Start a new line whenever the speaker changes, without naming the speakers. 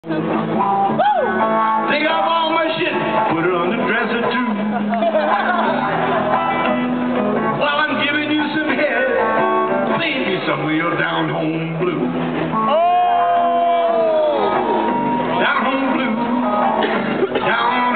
Take off all my shit, put it on the dresser too. While I'm giving you some head, play me some of your down home blues.
Oh!
Down home blues. Down